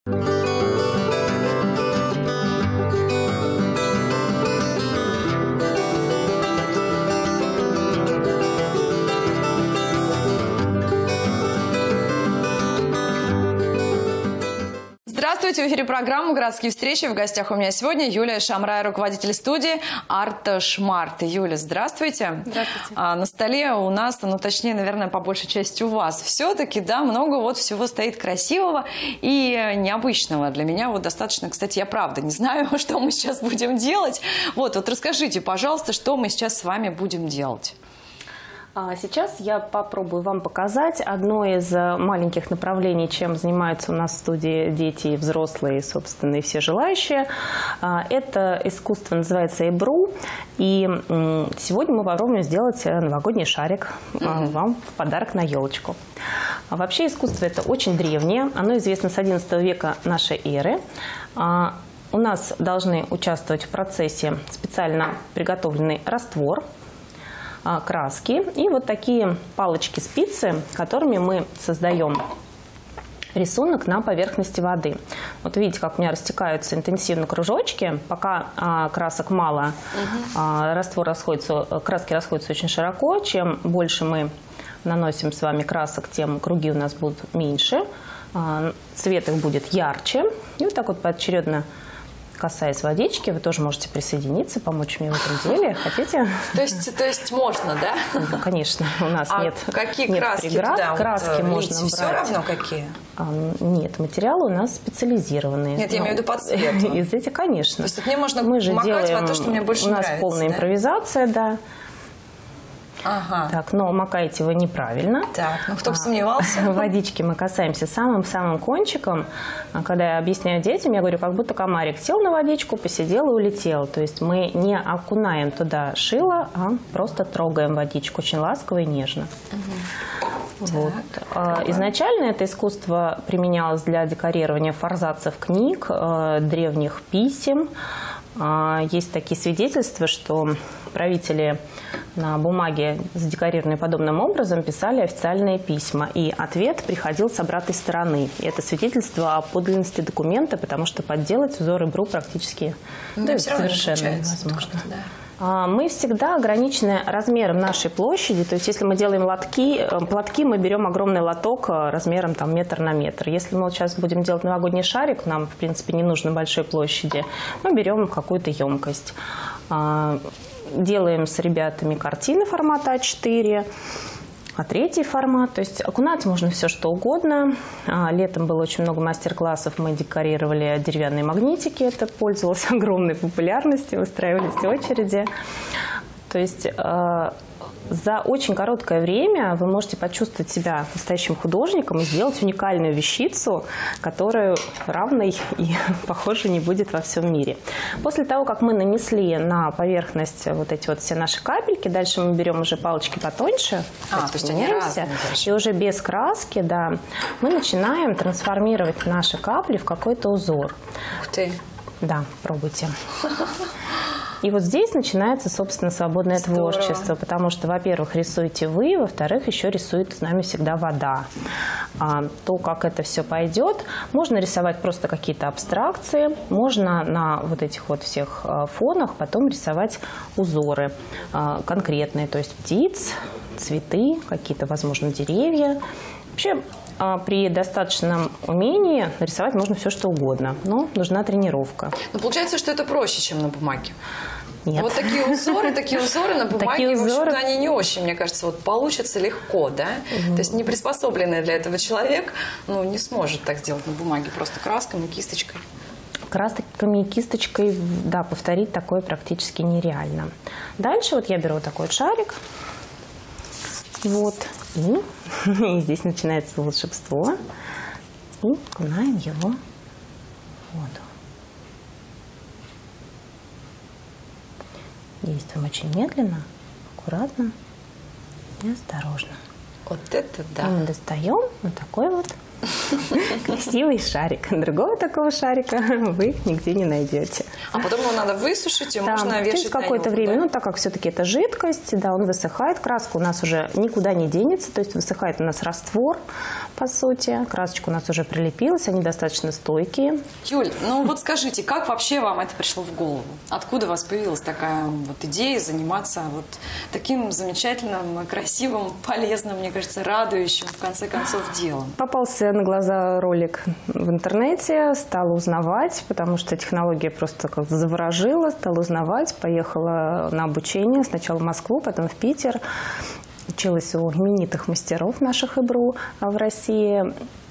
Здравствуйте, в эфире программа «Городские встречи». В гостях у меня сегодня Юлия Шамрай, руководитель студии Арт Шмарт. Юля, здравствуйте. Здравствуйте. На столе у нас, ну точнее, наверное, по большей части у вас, все-таки, да, много вот всего стоит красивого и необычного. Для меня вот достаточно, кстати, я правда не знаю, что мы сейчас будем делать. Вот расскажите, пожалуйста, что мы сейчас с вами будем делать. Сейчас я попробую вам показать одно из маленьких направлений, чем занимаются у нас в студии дети и взрослые, собственно, и все желающие. Это искусство называется эбру. И сегодня мы попробуем сделать новогодний шарик вам в подарок на елочку. Вообще искусство это очень древнее. Оно известно с XI века нашей эры. У нас должны участвовать в процессе специально приготовленный раствор, краски и вот такие палочки-спицы, которыми мы создаем рисунок на поверхности воды. Вот видите, как у меня растекаются интенсивно кружочки, пока красок мало, краски расходятся очень широко. Чем больше мы наносим с вами красок, тем круги у нас будут меньше, цвет их будет ярче. И вот так вот поочередно, касаясь водички, вы тоже можете присоединиться, помочь мне в этом деле. Хотите? То есть можно, да? Ну, конечно, у нас нет краски преград. Туда краски вот можно брать. Все равно какие? Нет, материалы у нас специализированные. Нет, я имею в виду по цвету. Из этих, конечно. То есть мне можно мы же макать делаем, во то, что мне больше нравится. У нас полная импровизация, да. Ага. Так, но макаете вы неправильно. Так, ну кто бы сомневался. Водички мы касаемся самым-самым кончиком. Когда я объясняю детям, я говорю, как будто комарик сел на водичку, посидел и улетел. То есть мы не окунаем туда шило, а просто трогаем водичку очень ласково и нежно. Вот. Изначально это искусство применялось для декорирования форзацев книг, древних писем. Есть такие свидетельства, что правители на бумаге, задекорированной подобным образом, писали официальные письма. И ответ приходил с обратной стороны. И это свидетельство о подлинности документа, потому что подделать узор эбру практически совершенно невозможно. Мы всегда ограничены размером нашей площади. То есть, если мы делаем платки, мы берем огромный лоток размером там, метр на метр. Если мы вот сейчас будем делать новогодний шарик, нам, в принципе, не нужно большой площади, мы берем какую-то емкость. Делаем с ребятами картины формата А4. Третий формат, то есть окунать можно все что угодно. Летом было очень много мастер-классов, мы декорировали деревянные магнитики, это пользовалось огромной популярностью, выстраивались очереди. То есть за очень короткое время вы можете почувствовать себя настоящим художником и сделать уникальную вещицу, которую равной и похожей не будет во всем мире. После того, как мы нанесли на поверхность вот эти вот все наши капельки, дальше мы берем уже палочки потоньше, то есть они разные, и уже без краски, да, мы начинаем трансформировать наши капли в какой-то узор. Ух ты! Да, пробуйте. И вот здесь начинается, собственно, свободное творчество, потому что, во-первых, рисуете вы, во-вторых, еще рисует с нами всегда вода. То, как это все пойдет, можно рисовать просто какие-то абстракции, можно на вот этих вот всех фонах потом рисовать узоры конкретные, то есть птиц, цветы, какие-то, возможно, деревья. Вообще, при достаточном умении нарисовать можно все, что угодно, но нужна тренировка. Но получается, что это проще, чем на бумаге. Нет. Вот такие узоры на бумаге, в общем-то, они не очень, мне кажется, вот получатся легко, да? То есть не приспособленный для этого человек, ну, не сможет так сделать на бумаге, просто красками, кисточкой. Красками и кисточкой, да, повторить такое практически нереально. Дальше вот я беру такой вот шарик, вот, и здесь начинается волшебство, и окунаем его в воду. Действуем очень медленно, аккуратно и осторожно. Вот это да. И мы достаем вот такой вот красивый шарик. Другого такого шарика вы нигде не найдете. А потом его надо высушить, и можно вешать через какое-то время, ну так как все-таки это жидкость, да, он высыхает, краска у нас уже никуда не денется, то есть высыхает у нас раствор, по сути. Красочка у нас уже прилепилась, они достаточно стойкие. Юль, ну вот скажите, как вообще вам это пришло в голову? Откуда у вас появилась такая вот идея заниматься вот таким замечательным, красивым, полезным, мне кажется, радующим, в конце концов, делом? Попался на глаза ролик в интернете, стала узнавать, потому что технология просто как-то заворожила, стала узнавать, поехала на обучение, сначала в Москву, потом в Питер. Училась у именитых мастеров наших ИБРУ в России.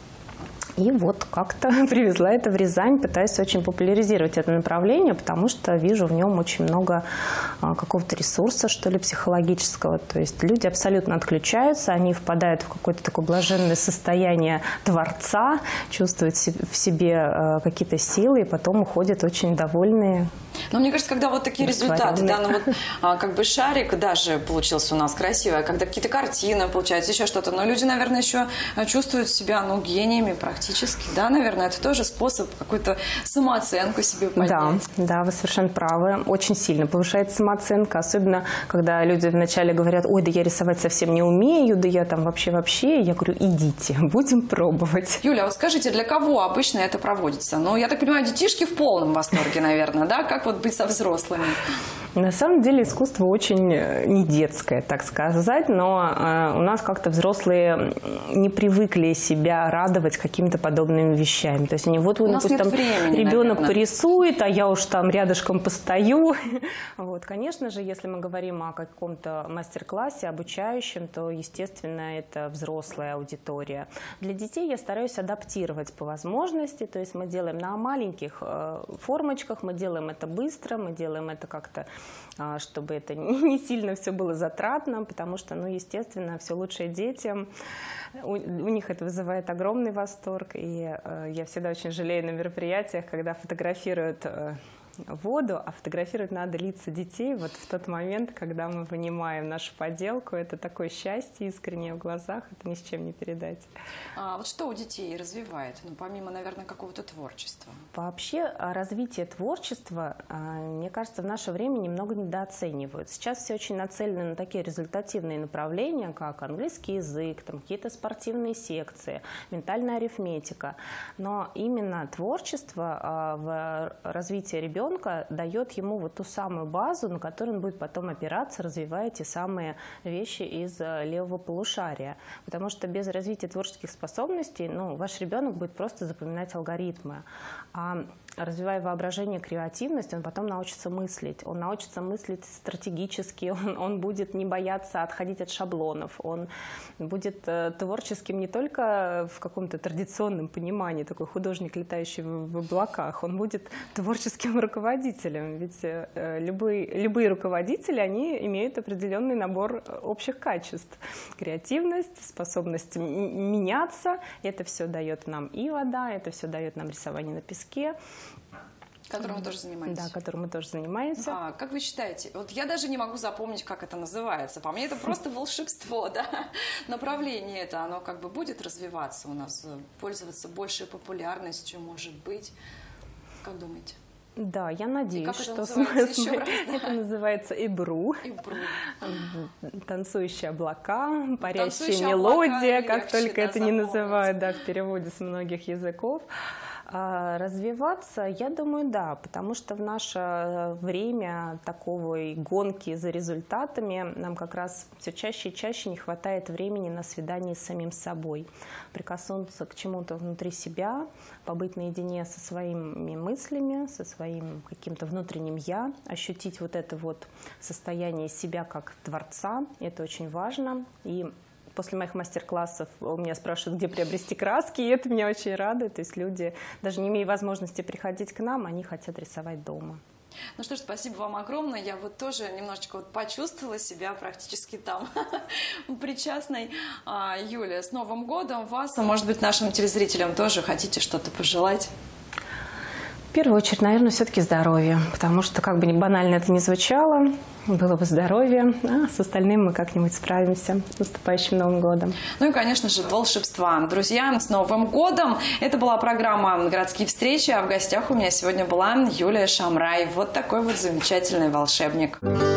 И вот как-то привезла это в Рязань, пытаюсь очень популяризировать это направление, потому что вижу в нем очень много какого-то ресурса, что ли, психологического. То есть люди абсолютно отключаются, они впадают в какое-то такое блаженное состояние творца, чувствуют в себе какие-то силы, и потом уходят очень довольные. Но мне кажется, когда вот такие результаты, да, ну вот как бы шарик даже получился у нас красивый, когда какие-то картины получаются, еще что-то, но люди, наверное, еще чувствуют себя, ну, гениями практически, да, наверное, это тоже способ какую-то самооценку себе поднять. Да, вы совершенно правы, очень сильно повышает самооценка, особенно когда люди вначале говорят: ой, да я рисовать совсем не умею, да я там вообще, я говорю: идите, будем пробовать. Юля, вот скажите, для кого обычно это проводится? Ну, я так понимаю, детишки в полном восторге, наверное, да, как вот быть со взрослыми? На самом деле искусство очень не детское, так сказать, но у нас как-то взрослые не привыкли себя радовать какими-то подобными вещами. То есть они вот, допустим, там ребенок порисует, а я уж там рядышком постою. Вот, конечно же, если мы говорим о каком-то мастер-классе обучающем, то, естественно, это взрослая аудитория. Для детей я стараюсь адаптировать по возможности, то есть мы делаем на маленьких формочках, мы делаем это быстро, мы делаем это как-то, чтобы это не сильно все было затратно, потому что, ну, естественно, все лучшее детям. У них это вызывает огромный восторг, и я всегда очень жалею на мероприятиях, когда фотографируют воду, а фотографировать надо лица детей вот в тот момент, когда мы вынимаем нашу поделку. Это такое счастье искреннее в глазах, это ни с чем не передать. А вот что у детей развивает, ну, помимо, наверное, какого-то творчества? Вообще развитие творчества, мне кажется, в наше время немного недооценивают. Сейчас все очень нацелены на такие результативные направления, как английский язык, там какие-то спортивные секции, ментальная арифметика. Но именно творчество в развитии ребенка дает ему вот ту самую базу, на которую он будет потом опираться, развивая те самые вещи из левого полушария. Потому что без развития творческих способностей, ну, ваш ребенок будет просто запоминать алгоритмы. А развивая воображение, креативность, он потом научится мыслить. Он научится мыслить стратегически, он будет не бояться отходить от шаблонов, он будет творческим не только в каком-то традиционном понимании, такой художник, летающий в облаках, он будет творческим руководителем. Ведь любые руководители, они имеют определенный набор общих качеств. Креативность, способность меняться, это все дает нам и вода, это все дает нам рисование на песке. Которым вы тоже занимаетесь. Да, которым мы тоже занимаемся. А как вы считаете? Вот я даже не могу запомнить, как это называется. По мне это просто волшебство, да? Направление это, оно как бы будет развиваться у нас, пользоваться большей популярностью, может быть. Как думаете? Да, я надеюсь, что это называется ИБРУ. Танцующие облака, парящая мелодия, как только это не называют, да, в переводе с многих языков. Развиваться, я думаю, да, потому что в наше время такой гонки за результатами нам как раз все чаще и чаще не хватает времени на свидание с самим собой. Прикоснуться к чему-то внутри себя, побыть наедине со своими мыслями, со своим каким-то внутренним «я», ощутить вот это вот состояние себя как творца, это очень важно. И после моих мастер-классов у меня спрашивают, где приобрести краски, и это меня очень радует. То есть люди, даже не имея возможности приходить к нам, они хотят рисовать дома. Ну что ж, спасибо вам огромное. Я вот тоже немножечко вот почувствовала себя практически там причастной. Юля, с Новым годом вас, а может быть нашим телезрителям тоже хотите что-то пожелать? В первую очередь, наверное, все-таки здоровье, потому что, как бы ни банально это ни звучало, было бы здоровье, а с остальным мы как-нибудь справимся. С наступающим Новым годом. Ну и, конечно же, волшебства. Друзья, с Новым годом! Это была программа «Городские встречи», а в гостях у меня сегодня была Юлия Шамрай. Вот такой вот замечательный волшебник.